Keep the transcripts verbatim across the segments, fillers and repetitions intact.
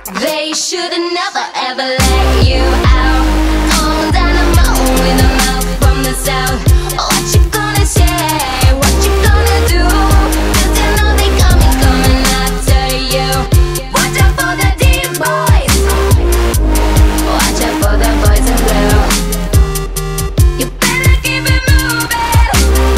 They should never ever let you out. On dynamo in the mouth from the south. What you gonna say? What you gonna do? 'Cause you know they coming, coming after you. Watch out for the deep boys. Watch out for the boys in blue. You better keep it moving.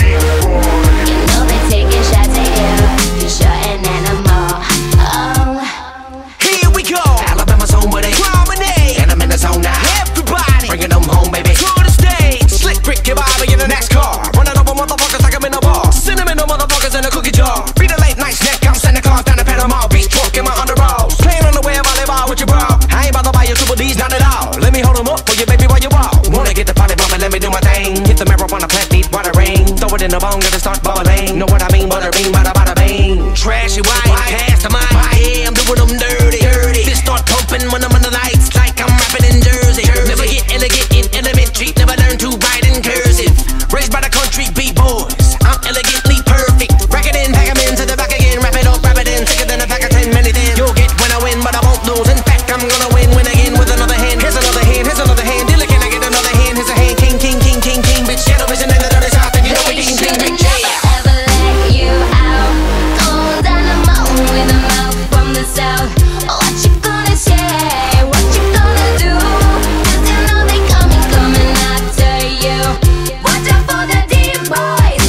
You know they're taking shots at you. You're sure an animal. Oh. Here we go. Alabama's home where they promenade, and I'm in the zone now. Everybody bringing them home, baby. To the stage, slick Rick, your body in the next car, running over motherfuckers like I'm in a bar. Sentimental motherfuckers in a cookie jar. Beat a late night snack, I'm Santa Claus down in Panama Beach, twerking my underalls. Playing on the way volleyball with your bro. I ain't about to buy your super D's, not at all. Let me hold them up for you, baby, while you walk. Wanna get the party bumping, let me do my thing. Hit the marijuana plant, deep water rain. Throw it in the bone, get it start bubbling. Know what I mean, butter bean, bada bada bing. Trashy white, cast of mine. Yeah, I'm doing them dirty, dirty. This start pumping when I'm on the lights, like I'm rapping in Jersey. Never get elegant in elementary, never learn to write in cursive. Raised by the country beat boys, I'm elegantly perfect. Rack it in, pack 'em in to the back again. Wrap it up, wrap it in, thicker than a pack of ten. Many then you'll get when I win, but I won't lose. In fact, I'm gonna win, win again with another hand. Here's another hand, here's another hand. Dealer, can I get another hand? Here's a hand, king, king, king, king, king. Bitch, shadow vision in the dirty south, and you know we king, king, king, king. Ever let you out. On dynamo in the mouth from the south. What you gonna say? What you gonna do? 'Cause you know they coming, coming after you. Watch out for the deep boys.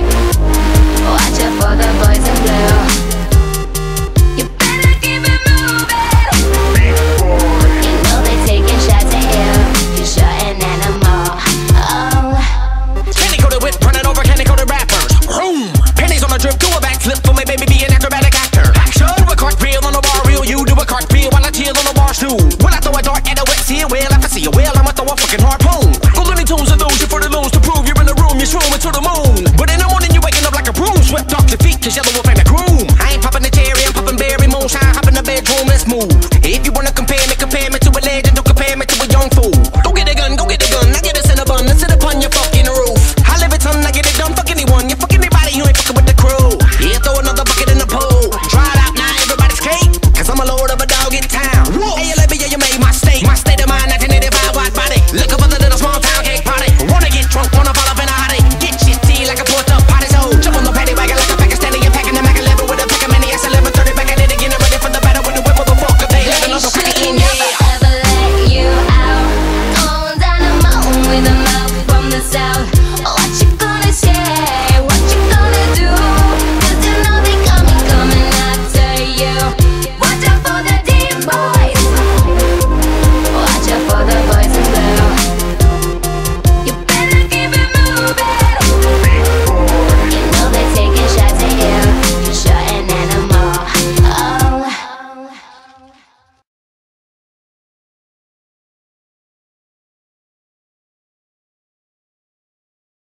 Watch out for the boys in blue. You better keep it moving. You know they're taking shots at you. You're sure an animal. Oh. Candy coated whip, running over candy coated rappers. Room. Pennies on a drip, do a backflip for me, baby, be an acrobatic actor. Action, do a cartwheel on a bar reel. You do a cartwheel while I chill on a bar stool. When I throw a dart at a wet seal, well, if I see a whale, I'ma throw a fucking harpoon. Go Looney Tunes and those you for the loons to prove you're in the room, you're shrooming to the moon. But in the morning, you're waking up like a broom, swept off your feet, cause yellow wolf ain't a groom. I ain't popping the cherry, I'm popping berry, moonshine, hop in the bedroom, let's move.